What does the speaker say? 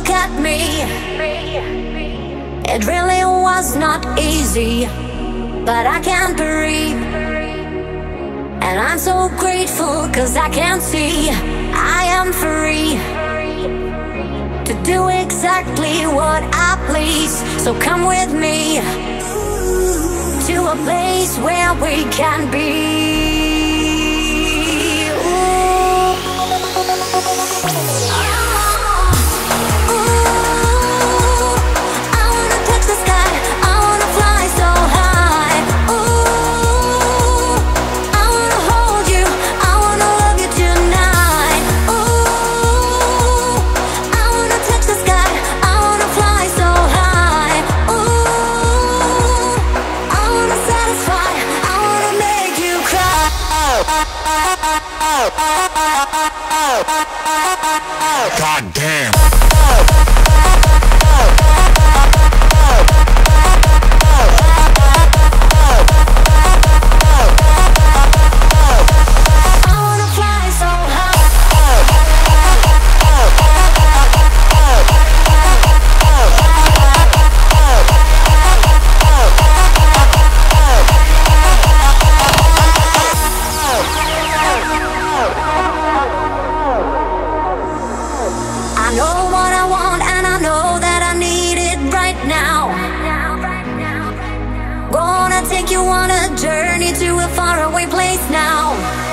look at me. It really was not easy, but I can't breathe. And I'm so grateful, cause I can see I am free to do exactly what I please. So come with me to a place where we can be. God damn. Take you on a journey to a faraway place now.